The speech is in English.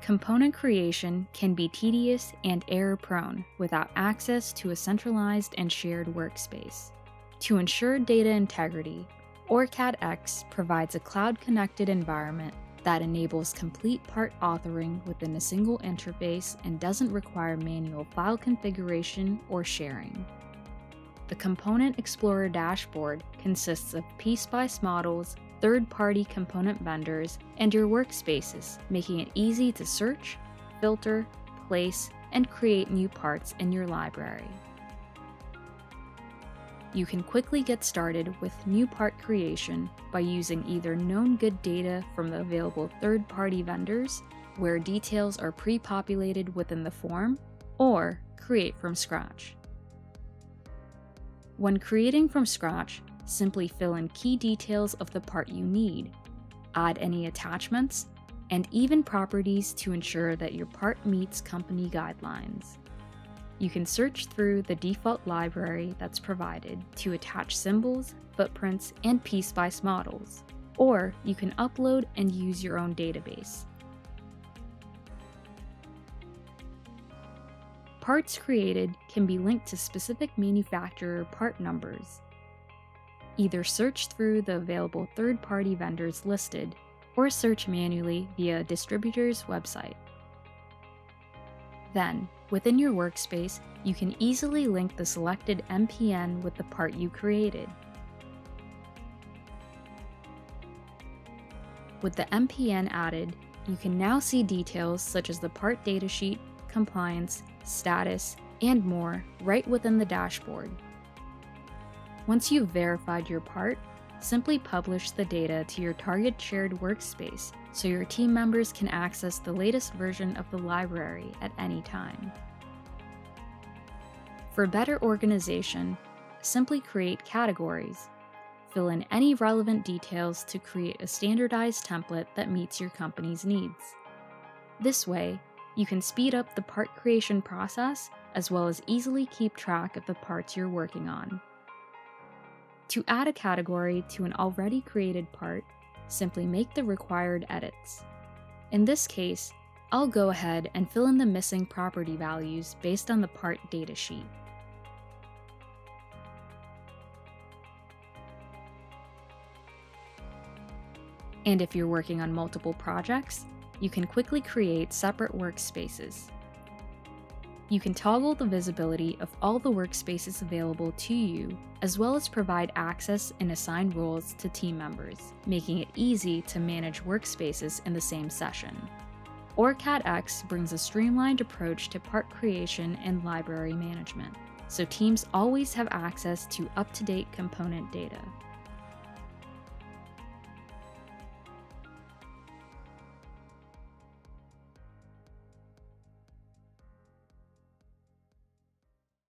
Component creation can be tedious and error-prone without access to a centralized and shared workspace. To ensure data integrity, OrCAD X provides a cloud-connected environment that enables complete part authoring within a single interface and doesn't require manual file configuration or sharing. The Component Explorer dashboard consists of PSpice models, third-party component vendors, and your workspaces, making it easy to search, filter, place, and create new parts in your library. You can quickly get started with new part creation by using either known good data from the available third-party vendors, where details are pre-populated within the form, or create from scratch. When creating from scratch, simply fill in key details of the part you need, add any attachments, and even properties to ensure that your part meets company guidelines. You can search through the default library that's provided to attach symbols, footprints, and PSpice models, or you can upload and use your own database. Parts created can be linked to specific manufacturer part numbers. Either search through the available third-party vendors listed, or search manually via a distributor's website. Then, within your workspace, you can easily link the selected MPN with the part you created. With the MPN added, you can now see details such as the part datasheet, compliance, status, and more right within the dashboard. Once you've verified your part, simply publish the data to your target shared workspace so your team members can access the latest version of the library at any time. For better organization, simply create categories. Fill in any relevant details to create a standardized template that meets your company's needs. This way, you can speed up the part creation process as well as easily keep track of the parts you're working on. To add a category to an already created part, simply make the required edits. In this case, I'll go ahead and fill in the missing property values based on the part datasheet. And if you're working on multiple projects, you can quickly create separate workspaces. You can toggle the visibility of all the workspaces available to you, as well as provide access and assign roles to team members, making it easy to manage workspaces in the same session. OrCAD X brings a streamlined approach to part creation and library management, so teams always have access to up-to-date component data.